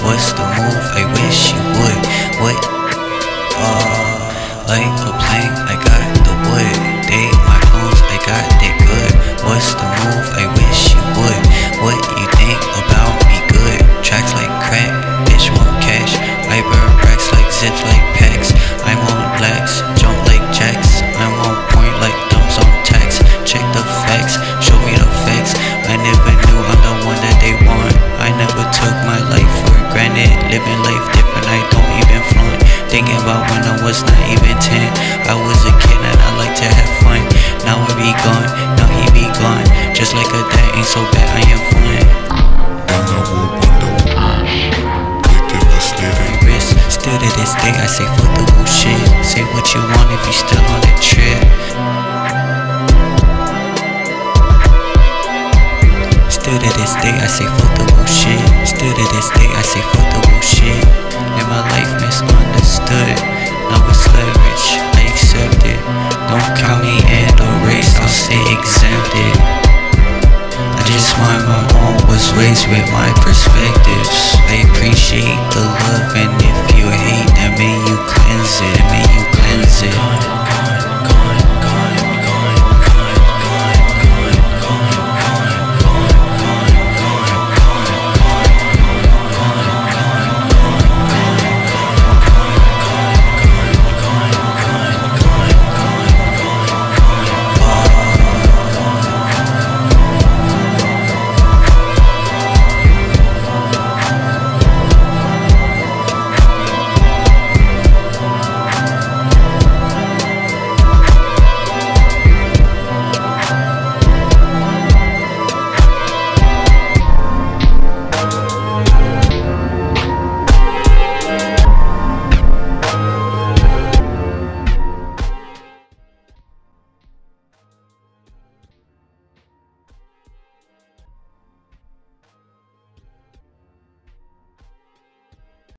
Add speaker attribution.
Speaker 1: What's the move? I wish you would. What? Like a plane, I got the wood. They my clones, I got they good. What's the move? I wish you would. What you think about me? Good. Tracks like crack, bitch want cash. I burn racks like zips like packs. I'm on blacks, jump like jacks. I'm on point like thumbs on tax. Check the facts, show me the facts. I never knew I'm the one that they want. I never took my life for granted. Living life different, I don't even flaunt. Thinking about when I was not even 10. I was a kid and I like to have fun. Now I be gone, now he be gone. Just like a dad, ain't so bad, I am fun. Still to this day, I say fuck the bullshit. Say what you want if you still on the trip. Still to this day, I say fuck the bullshit. Still to this day, I say fuck the bullshit. Live my life misunderstood. Now it's leverage, I accept it. Don't count me in the race, I'll stay exempted. I just want my own, was raised with my perspectives. I appreciate